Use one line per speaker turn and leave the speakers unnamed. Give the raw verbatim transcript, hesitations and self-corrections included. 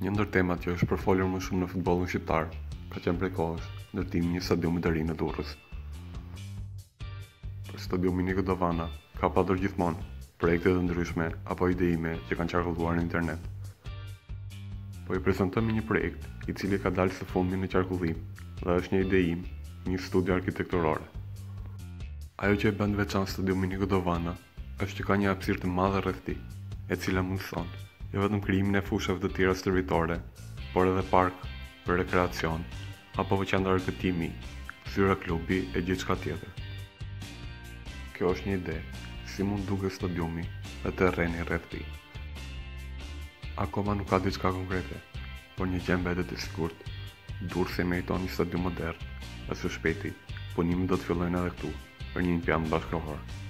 Një ndër temat që është përfolur më shumë në futbollin shqiptar ka qenë prej kohësh ndërtimi i një stadiumi të ri në Durrës. Për stadiumin Niko Dovana ka padur gjithmonë projekte të ndryshme apo ideime që kanë qarkulluar në internet. Po i prezantojmë një projekt i cili ka dalë së fundi në qarkullim dhe është një ide im, një studio arkitekturore. Ajo që e bën veçantë stadiumin Niko Dovana është që ka një hapësirë të madhe rreth tij, e cila mundëson jo vetëm krijimin e fushave të tjera stërvitore, por edhe park për rekreacion, apo qendra argëtimi, zyra klubi e gjithçka tjetër. Kjo është një ide si mund duket stadiumi dhe terreni rreth tij. Akoma nuk ka diçka konkrete, por një gjë mbetet e sigurt. Durrësi meriton një stadium modern, dhe së shpejti punimet do të fillojnë edhe këtu për një impiant bashkëkohor.